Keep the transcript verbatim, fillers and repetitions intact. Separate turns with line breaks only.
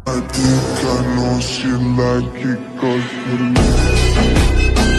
I think I know she like it 'cause you